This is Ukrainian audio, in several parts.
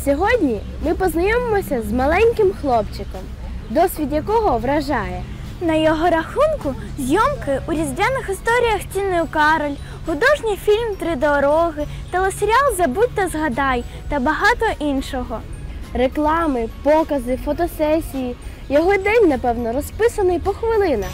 Сьогодні ми познайомимося з маленьким хлопчиком, досвід якого вражає. На його рахунку зйомки у різдвяних історіях з Тіною Кароль, художній фільм «Три дороги», телесеріал «Забудь та згадай» та багато іншого. Реклами, покази, фотосесії. Його день, напевно, розписаний по хвилинах.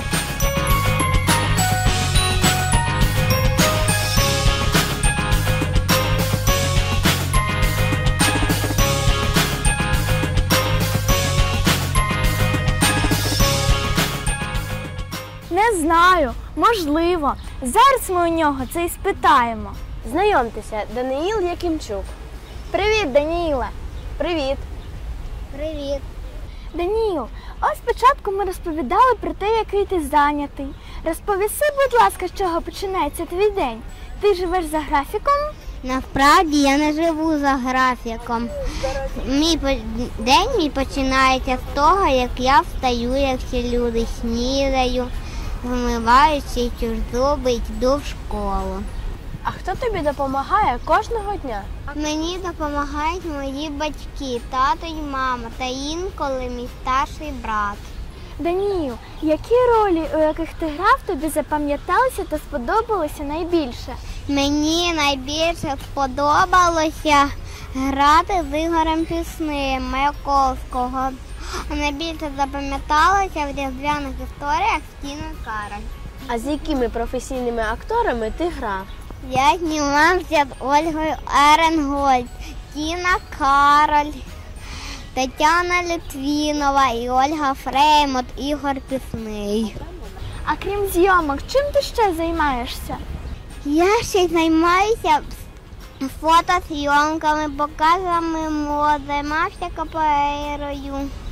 Не знаю, можливо. Зараз ми у нього це і спитаємо. Знайомтеся, Даниїл Якимчук. Привіт, Даніїле! Привіт! Привіт! Даніїл, ось спочатку ми розповідали про те, який ти зайнятий. Розповіси, будь ласка, з чого починається твій день. Ти живеш за графіком? Насправді я не живу за графіком. День мій починається з того, як я встаю, як всі люди, снідаю, вмиваюся, чищу зуби і йду в школу. А хто тобі допомагає кожного дня? Мені допомагають мої батьки, тато і мама, та інколи мій старший брат. Даніїл, які ролі, у яких ти грав, тобі запам'яталися та сподобалися найбільше? Мені найбільше сподобалося грати з Ігорем Пісним Маяковського. А найбільше запам'яталося в різдвяних історіях з Тіною Кароль. А з якими професійними акторами ти грав? Я знімався з Ольгою Еренгольд, Тіна Кароль, Тетяна Литвінова і Ольга Фреймут, Ігор Пісний. А крім зйомок, чим ти ще займаєшся? Я ще займаюся фотозйомками, показами моди, займався капоейрою.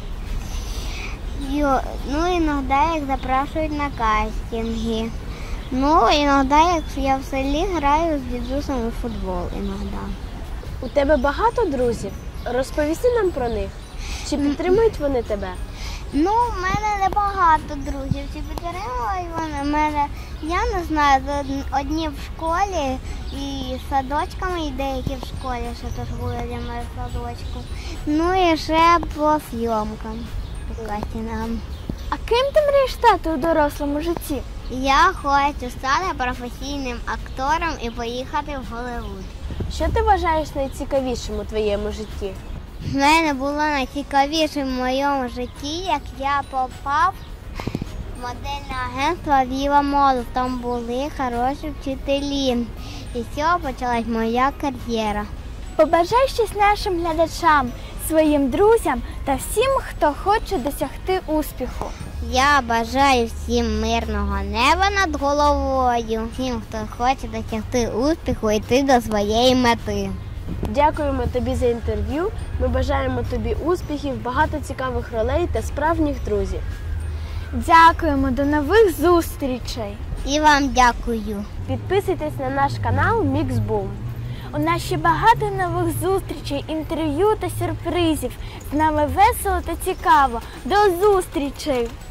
Ну, іноді їх запрошують на кастинги. Ну, іноді, як я в селі, граю з дідусем у футбол іноді. У тебе багато друзів? Розповісти нам про них. Чи підтримують вони тебе? Ну, в мене небагато друзів. Чи підтримують вони мене? Я не знаю, одні в школі і садочками, і деякі в школі, що теж були для мене садочку. Ну і ще по зйомкам, по кастингам. А ким ти мрієш стати у дорослому житті? Я хочу стати професійним актором і поїхати в Голлівуд. Що ти вважаєш найцікавішим у твоєму житті? В мене було найцікавіше в моєму житті, як я попав в модельне агентство Viva Models. Там були хороші вчителі. І з цього почалась моя кар'єра. Побажай щось нашим глядачам, своїм друзям та всім, хто хоче досягти успіху. Я бажаю всім мирного неба над головою, всім, хто хоче досягти успіху і йти до своєї мети. Дякуємо тобі за інтерв'ю. Ми бажаємо тобі успіхів, багато цікавих ролей та справжніх друзів. Дякуємо, до нових зустрічей! І вам дякую. Підписуйтесь на наш канал Mixboom. У нас ще багато нових зустрічей, інтерв'ю та сюрпризів. З нами весело та цікаво. До зустрічей!